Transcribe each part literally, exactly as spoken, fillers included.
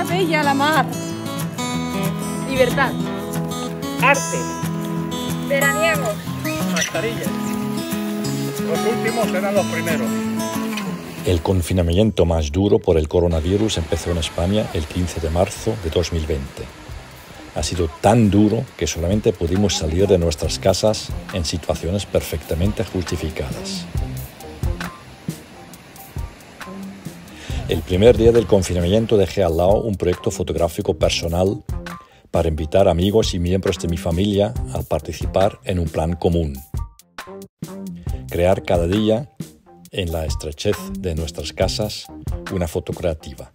bella la mar. Libertad. Arte. Veraniegos. Mascarillas. Los últimos eran los primeros. El confinamiento más duro por el coronavirus empezó en España el quince de marzo de dos mil veinte. Ha sido tan duro que solamente pudimos salir de nuestras casas en situaciones perfectamente justificadas. El primer día del confinamiento dejé al lado un proyecto fotográfico personal para invitar amigos y miembros de mi familia a participar en un plan común. Crear cada día, en la estrechez de nuestras casas, una foto creativa.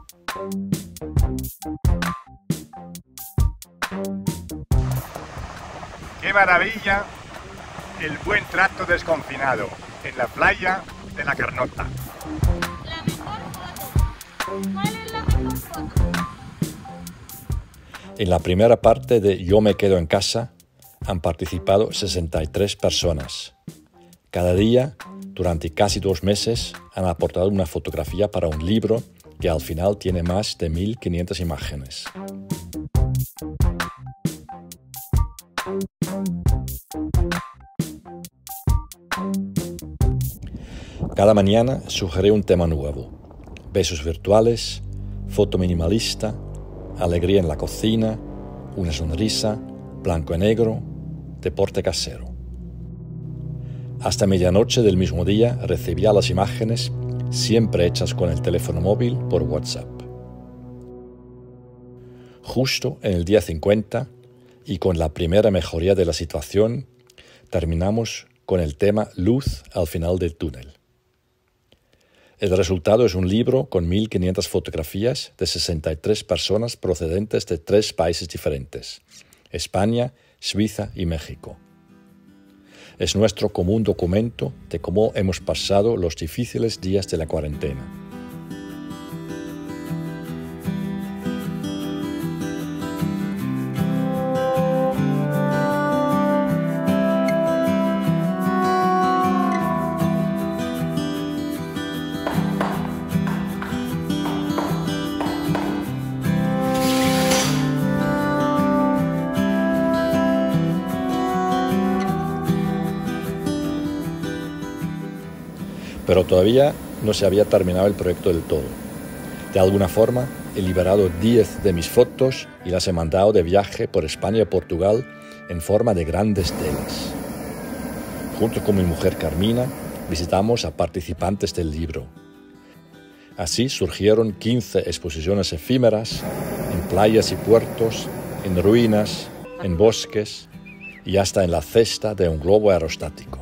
¡Qué maravilla el buen trato desconfinado en la playa de la Carnota! La mejor foto. ¿Cuál es la mejor foto? En la primera parte de Yo me quedo en casa han participado sesenta y tres personas. Cada día, durante casi dos meses, han aportado una fotografía para un libro que al final tiene más de mil quinientas imágenes. Cada mañana sugerí un tema nuevo: besos virtuales, foto minimalista, alegría en la cocina, una sonrisa, blanco y negro, deporte casero. Hasta medianoche del mismo día recibía las imágenes, siempre hechas con el teléfono móvil por WhatsApp. Justo en el día cincuenta, y con la primera mejoría de la situación, terminamos con el tema Luz al final del túnel. El resultado es un libro con mil quinientas fotografías de sesenta y tres personas procedentes de tres países diferentes: España, Suiza y México. Es nuestro común documento de cómo hemos pasado los difíciles días de la cuarentena. Pero todavía no se había terminado el proyecto del todo. De alguna forma, he liberado diez de mis fotos y las he mandado de viaje por España y Portugal en forma de grandes telas. Junto con mi mujer Carmina, visitamos a participantes del libro. Así surgieron quince exposiciones efímeras en playas y puertos, en ruinas, en bosques y hasta en la cesta de un globo aerostático.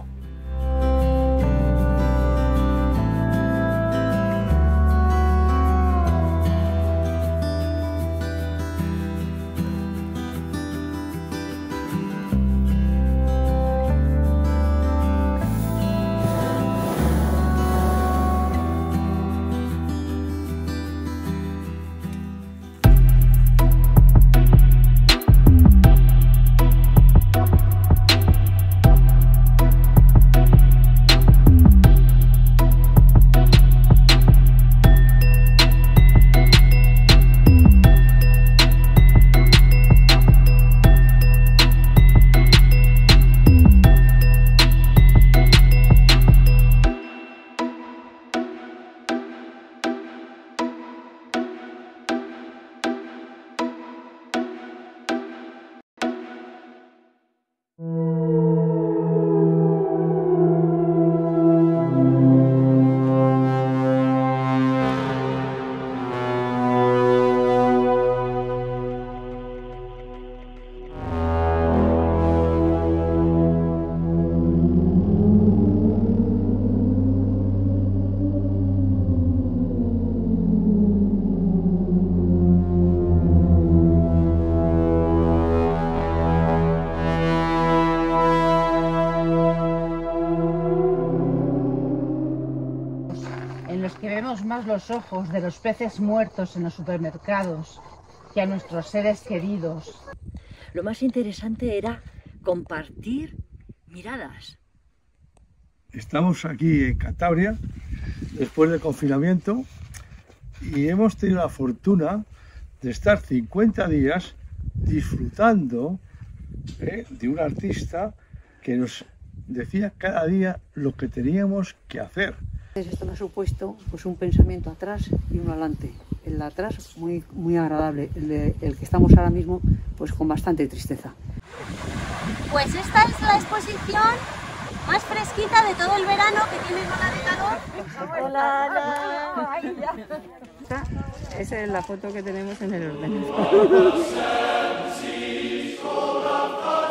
Que vemos más los ojos de los peces muertos en los supermercados que a nuestros seres queridos. Lo más interesante era compartir miradas. Estamos aquí en Cantabria, después del confinamiento, y hemos tenido la fortuna de estar cincuenta días disfrutando ¿eh? de un artista que nos decía cada día lo que teníamos que hacer. Esto me ha supuesto pues, un pensamiento atrás y uno adelante. El de atrás muy, muy agradable, el, de, el que estamos ahora mismo pues con bastante tristeza. Pues esta es la exposición más fresquita de todo el verano, que tiene ola de calor. Hola, hola. Ay, ya. Esta, esa es la foto que tenemos en el ordenador.